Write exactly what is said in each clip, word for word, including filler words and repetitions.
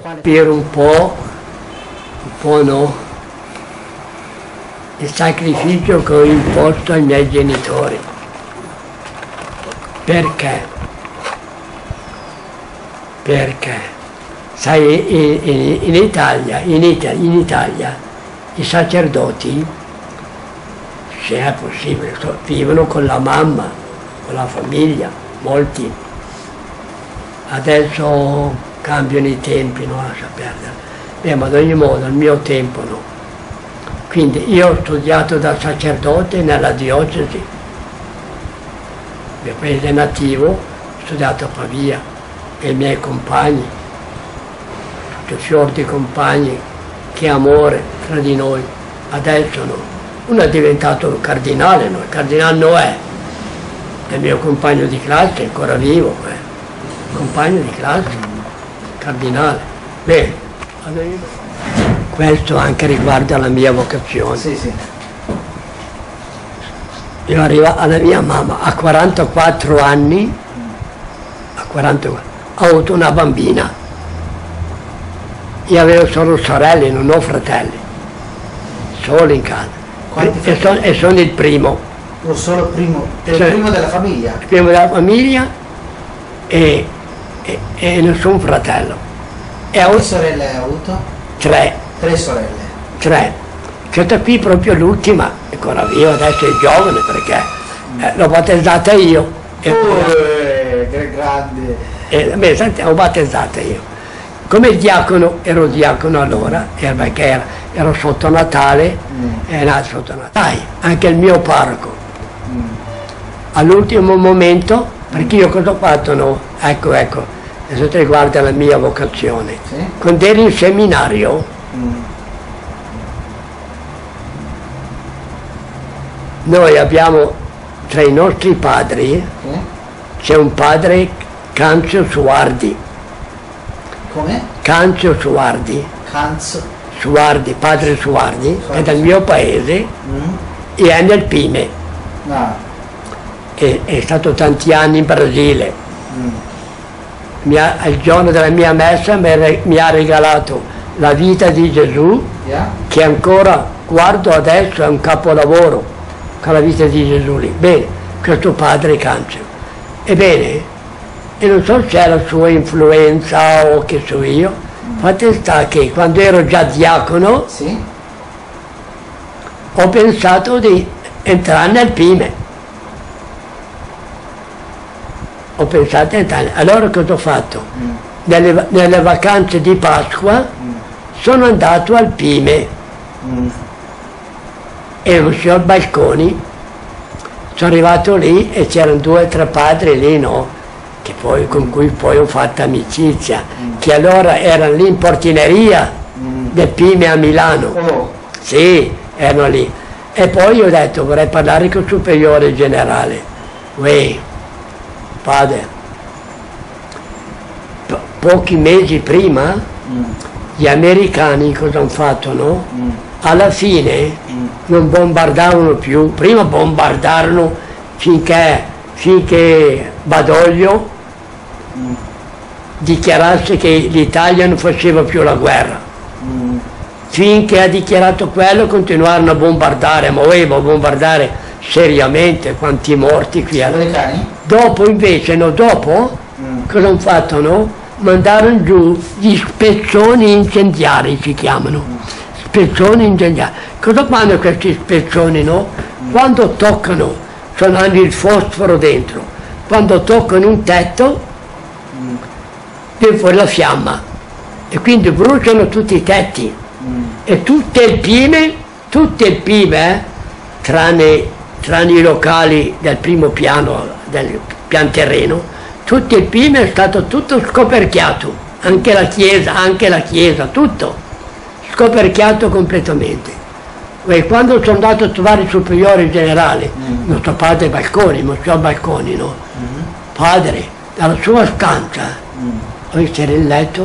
Per un po', un po' no, il sacrificio che ho imposto ai miei genitori. Perché? Perché, sai, in, in, Italia, in, Italia, in Italia i sacerdoti, se è possibile, vivono con la mamma, con la famiglia, molti. Adesso cambiano i tempi, no? Lascia perdere. Beh, ma ad ogni modo, al mio tempo no. Quindi io ho studiato da sacerdote nella diocesi, il mio paese nativo, ho studiato a Pavia, e i miei compagni, tutti fior di compagni, che amore tra di noi. Adesso no. Uno è diventato un cardinale, no? Il cardinale Noè, è il mio compagno di classe, è ancora vivo, eh. Compagno di classe, cardinale. Bene, questo anche riguarda la mia vocazione. Sì, sì. Io arrivo alla mia mamma a quarantaquattro anni, a quarantaquattro, ho avuto una bambina. Io avevo solo sorelle, non ho fratelli, solo in casa. E sono, e sono il primo. Lo solo primo, il primo della famiglia? Il primo della famiglia e, e, e nessun fratello. E Quante sorelle hai avuto? Tre. Tre sorelle? Tre. Questa qui proprio l'ultima, ancora viva, adesso è giovane perché eh, l'ho battezzata io. E oh, che grande! E, beh, senti, l'ho battezzata io. Come diacono, ero diacono allora, perché era, ero sotto Natale, mm. era sotto Natale. Anche il mio parroco. Mm. All'ultimo momento, perché io cosa ho fatto? No? Ecco, ecco, adesso riguarda la mia vocazione. Sì? Quando ero in seminario, mm. noi abbiamo tra i nostri padri, sì? C'è un padre Canzio Suardi. Come? Canzio Suardi. Canzio. Suardi, padre Suardi, Suardi. È dal mio paese, mm. e è nel Pime. No. È, è stato tanti anni in Brasile. Mm. Mi ha, il giorno della mia messa mi, mi ha regalato la vita di Gesù, yeah. Che ancora guardo adesso, è un capolavoro, con la vita di Gesù lì. Bene, questo padre Canzio. Ebbene, e non so se è la sua influenza o che so io, fatto sta che quando ero già diacono, sì? Ho pensato di entrare nel Pime. Ho pensato di entrare. Allora cosa ho fatto? Mm. Nelle, nelle vacanze di Pasqua mm. sono andato al Pime. Mm. Ero al signor Balconi, sono arrivato lì e c'erano due o tre padri lì, no? Che poi, con cui poi ho fatto amicizia, mm. che allora erano lì in portineria mm. del Pime a Milano. Oh. Sì, erano lì. E poi ho detto vorrei parlare con il superiore generale. Uè, padre, po pochi mesi prima mm. gli americani cosa hanno fatto, no? Mm. Alla fine mm. non bombardavano più, prima bombardarono finché, finché Badoglio mm. dichiarasse che l'Italia non faceva più la guerra. Mm. Finché ha dichiarato quello continuarono a bombardare, ma volevo bombardare seriamente, quanti morti qui erano. Dopo invece, no, dopo, mm. cosa hanno fatto, no? Mandarono giù gli spezzoni incendiari, si chiamano. Mm. Spezzoni incendiari. Cosa fanno questi spezzoni, no? Mm. Quando toccano, sono hanno il fosforo dentro, quando toccano un tetto, mm. viene fuori la fiamma e quindi bruciano tutti i tetti. Mm. E tutte il Pime, tutte il Pime, eh, tranne, tranne i locali del primo piano, del pian terreno, tutto il Pime è stato tutto scoperchiato, anche la chiesa, anche la chiesa, tutto scoperchiato completamente. E quando sono andato a trovare il superiore generale, mm. nostro padre Balconi, Monsignor Balconi, no? Mm. Padre, dalla sua stanza, mm. ho visto il letto,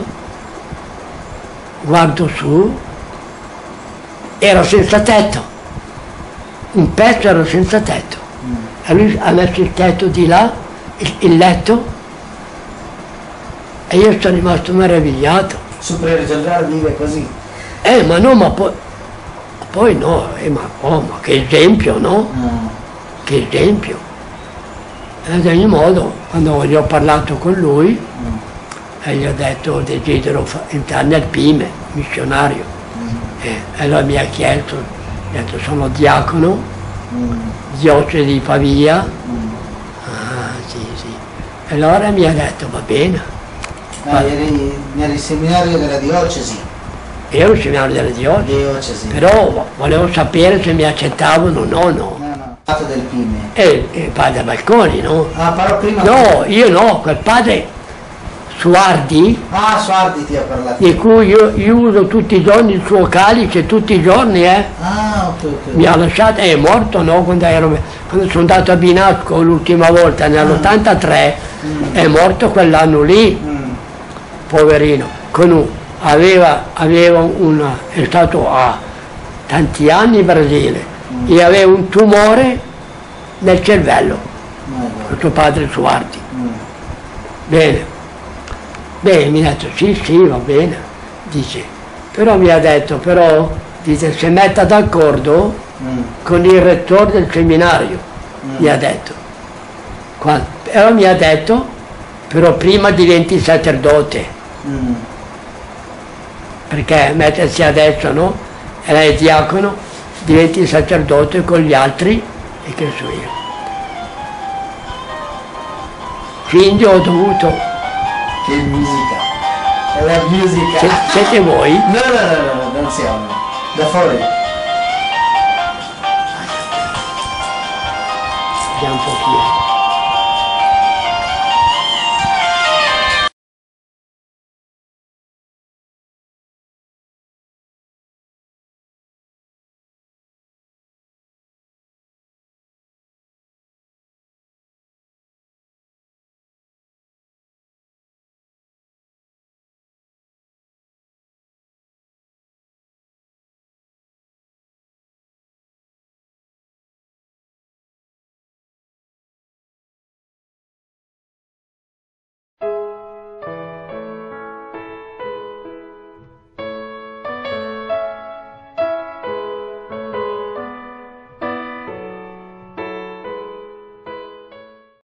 guardo su, era senza tetto, un pezzo era senza tetto. Mm. E lui ha messo il tetto di là, il, il letto, e io sono rimasto meravigliato. superiore generale vive così. Eh, ma no, ma poi, poi no, eh, ma, oh, ma che esempio, no? Ah. Che esempio. E ad ogni modo, quando gli ho parlato con lui, Mm. e gli ho detto desidero fa- entrare nel P I M E, missionario. Mm. E allora mi ha chiesto, mi ha detto sono diacono, Mm. diocesi di Pavia. Mm. Ah, sì, sì. E allora mi ha detto va bene, Ah, eri nel seminario della diocesi. io ero il seminario della diocesi, Diocesi. però volevo sapere se mi accettavano o no, no. No, no. Fatto del P I M E. E il padre Balconi, no? Ah, parlo prima. No, io no, quel padre Suardi, Ah, Suardi ti ha parlato. di cui io, io uso tutti i giorni il suo calice, tutti i giorni, eh. Ah, ok, ok. Mi ha lasciato, è morto, no? Quando, ero, quando sono andato a Binasco l'ultima volta, nell'ottantatré, Mm. è morto quell'anno lì, Mm. poverino. Con un- aveva, aveva una, è stato a tanti anni in Brasile, Mm. e aveva un tumore nel cervello, Ma è vero. il suo padre Suardi. Mm. Bene. Beh, mi ha detto sì, sì, va bene, dice, però mi ha detto, però, dice, si metta d'accordo Mm. con il rettore del seminario, Mm. mi ha detto. Qua- Però mi ha detto, però prima diventi sacerdote, Mm. perché mettersi adesso, no? E lei è diacono, diventi sacerdote con gli altri, e che so io. Quindi ho dovuto, Che musica. È la musica. se- siete voi? No, no, no, no, non siamo. Da fuori. Vediamo un pochino.